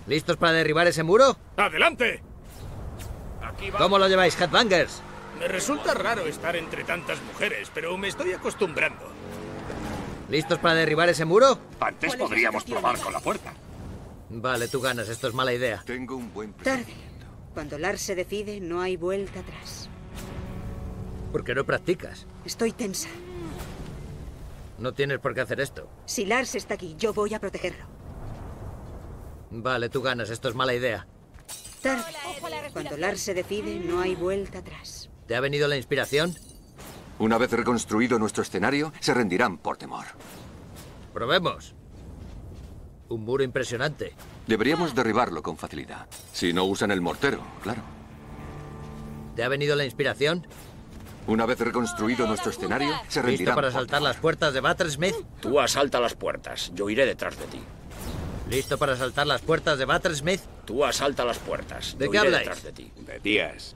¿Listos para derribar ese muro? ¡Adelante! Aquí va. ¿Cómo lo lleváis, Headbangers? Me resulta raro estar entre tantas mujeres, pero me estoy acostumbrando. ¿Listos para derribar ese muro? Antes podríamos probar con la puerta. Vale, tú ganas. Esto es mala idea. Tengo un buen Tarde. presentimiento. Cuando Lars se decide, no hay vuelta atrás. ¿Por qué no practicas? Estoy tensa. No tienes por qué hacer esto. Si Lars está aquí, yo voy a protegerlo. Vale, tú ganas. Esto es mala idea. Tarde. Cuando Lars se decide, no hay vuelta atrás. ¿Te ha venido la inspiración? Una vez reconstruido nuestro escenario, se rendirán por temor. Probemos. Un muro impresionante. Deberíamos derribarlo con facilidad. Si no usan el mortero, claro. ¿Te ha venido la inspiración? Una vez reconstruido nuestro escenario, se ¿Listo rendirán para por saltar temor. las puertas de Battlesmith? Tú asalta las puertas, yo iré detrás de ti. ¿Listo para saltar las puertas de Battlesmith? Tú asalta las puertas, ¿De yo qué iré habláis? detrás de ti. De días.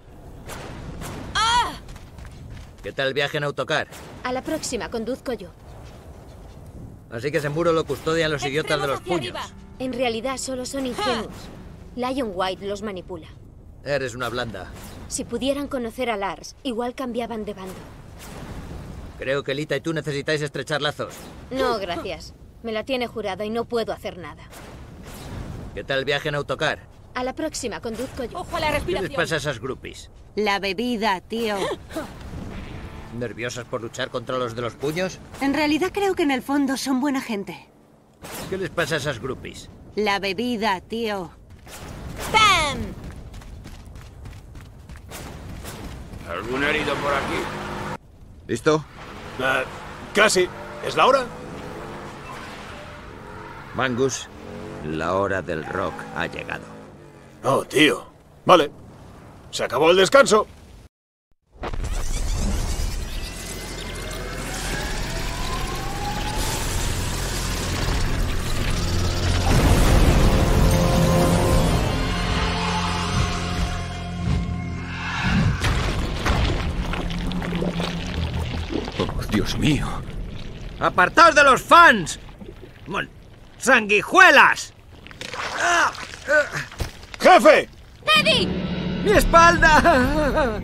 ¿Qué tal el viaje en autocar? A la próxima conduzco yo. Así que ese muro lo custodian los idiotas de los Extremos puños. hacia arriba. En realidad solo son ingenuos. Lion White los manipula. Eres una blanda. Si pudieran conocer a Lars, igual cambiaban de bando. Creo que Lita y tú necesitáis estrechar lazos. No, gracias. Me la tiene jurada y no puedo hacer nada. ¿Qué tal el viaje en autocar? A la próxima conduzco yo. Ojo a la ¿Qué les respiración. pasa a esas groupies? La bebida, tío. ¿Nerviosas por luchar contra los de los puños? En realidad creo que en el fondo son buena gente. ¿Qué les pasa a esas groupies? La bebida, tío. ¡Pam! ¿Algún herido por aquí? ¿Listo? Casi. ¿Es la hora? Mangus, la hora del rock ha llegado. Oh, tío. Vale. Se acabó el descanso. Oh, Dios mío. ¡Apartaos de los fans! ¡Sanguijuelas! ¡Jefe! ¡Eddie! ¡Mi espalda!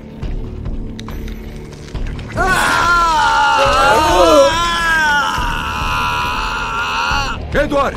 ¡Edward!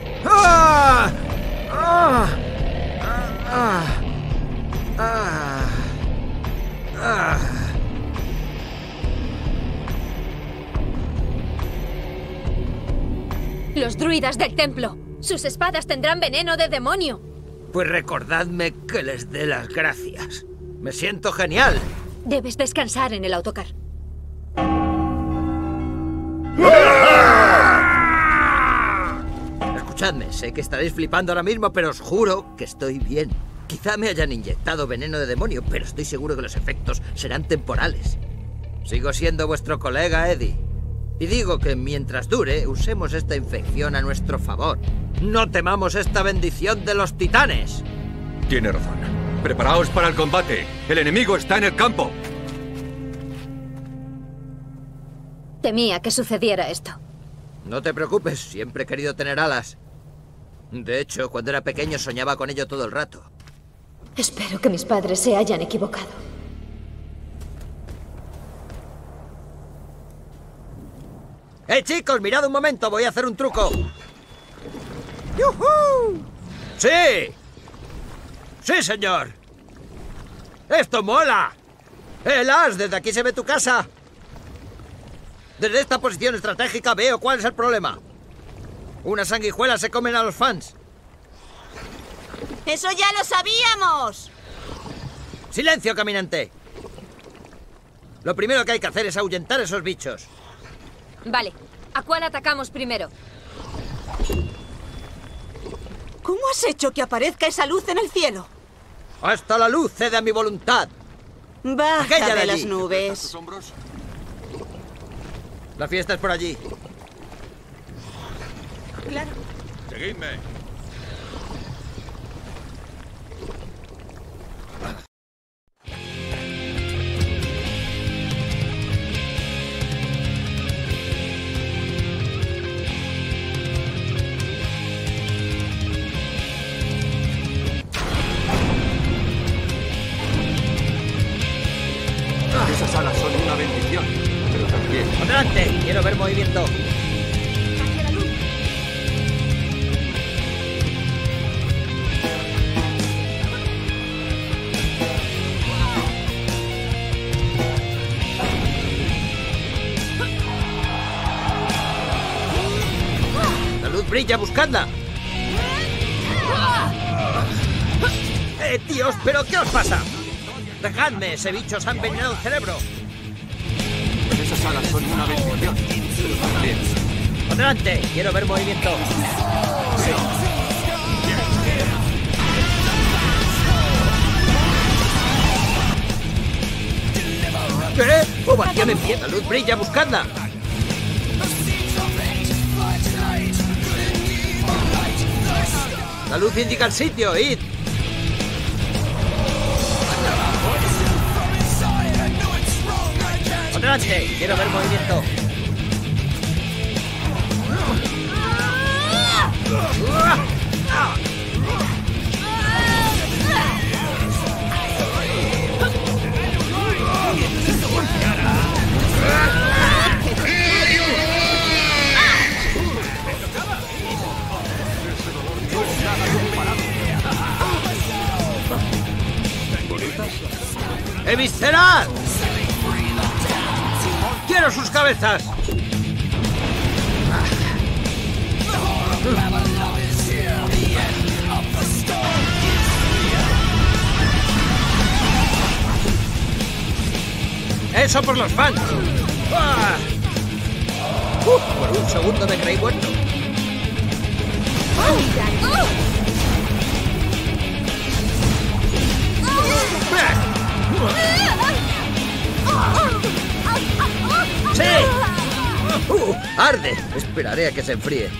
Los druidas del templo. Sus espadas tendrán veneno de demonio. Pues recordadme que les dé las gracias. Me siento genial. Debes descansar en el autocar. Escuchadme, sé que estaréis flipando ahora mismo, pero os juro que estoy bien. Quizá me hayan inyectado veneno de demonio, pero estoy seguro que los efectos serán temporales. Sigo siendo vuestro colega, Eddie. Y digo que mientras dure, usemos esta infección a nuestro favor. No temamos esta bendición de los titanes. Tiene razón. Preparaos para el combate. El enemigo está en el campo. Temía que sucediera esto. No te preocupes, siempre he querido tener alas. De hecho, cuando era pequeño soñaba con ello todo el rato. Espero que mis padres se hayan equivocado. ¡Hey, chicos! ¡Mirad un momento! Voy a hacer un truco. ¡Yujú! ¡Sí! ¡Sí, señor! ¡Esto mola! Lars, desde aquí se ve tu casa. Desde esta posición estratégica veo cuál es el problema. Unas sanguijuelas se comen a los fans. ¡Eso ya lo sabíamos! ¡Silencio, caminante! Lo primero que hay que hacer es ahuyentar esos bichos. Vale. ¿A cuál atacamos primero? ¿Cómo has hecho que aparezca esa luz en el cielo? ¡Hasta la luz cede a mi voluntad! Baja Aquella de de las allí. nubes. ¿Tus hombros? La fiesta es por allí. Claro. Seguidme. Adelante, quiero ver movimiento. La luz brilla, buscadla. Dios, ¿pero qué os pasa? Dejadme, ese bicho os ha envenenado el cerebro. Esas alas son una bendición. Adelante, quiero ver movimiento. ¿Qué? Ovación en pie. La luz brilla, buscadla. La luz indica el sitio, id. Adelante, quiero ver movimiento. ¡Eviscerad! ¡Quiero sus cabezas! ¡Eso por los fans! Por un segundo me creí muerto. ¡Sí! ¡Arde! Esperaré a que se enfríe.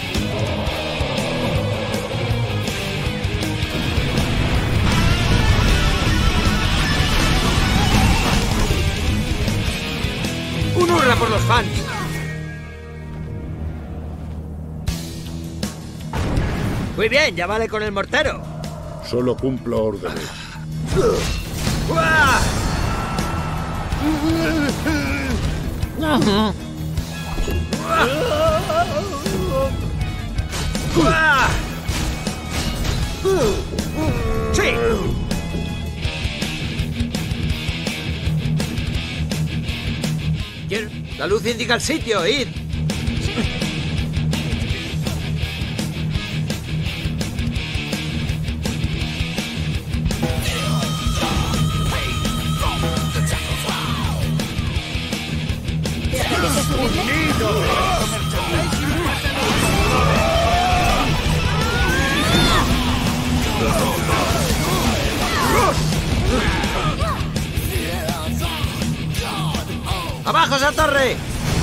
¡Un hurra por los fans! Muy bien, ya vale con el mortero. Solo cumplo órdenes. ¡Uah! ¡Uah! ¡Sí! La luz indica el sitio, id. ¡Abajo esa torre!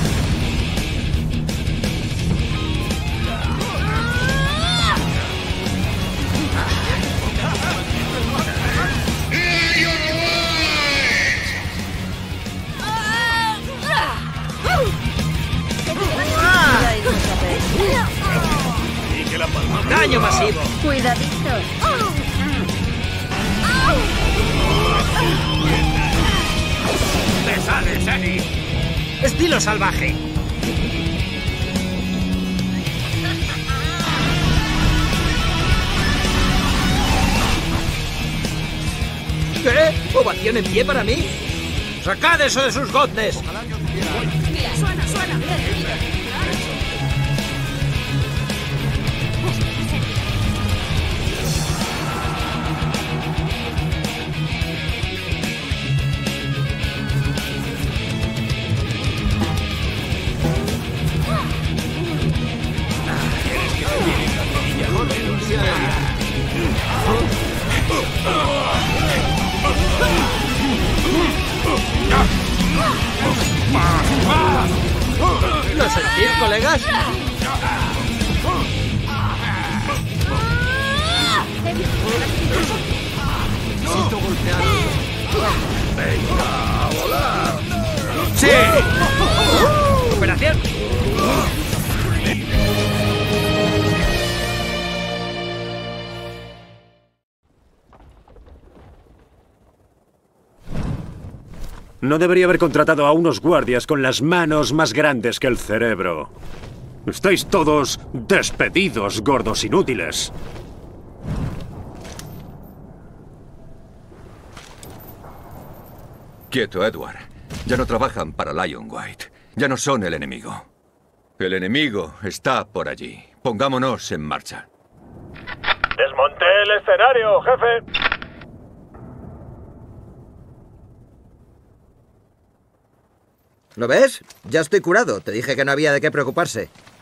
¡Daño masivo! Cuidadito. ¡Me sales, Eddie! ¡Estilo salvaje! ¿Qué? ¿Ovación en pie para mí? ¡Sacad eso de sus goznes! Suena, suena. ¿Lo sentís, colegas? Necesito golpear. ¡Venga, a volar! ¡Sí! ¡Operación! No debería haber contratado a unos guardias con las manos más grandes que el cerebro. Estáis todos despedidos, gordos inútiles. Quieto, Edward. Ya no trabajan para Lion White. Ya no son el enemigo. El enemigo está por allí. Pongámonos en marcha. Desmonté el escenario, jefe. ¿Lo ves? Ya estoy curado. Te dije que no había de qué preocuparse.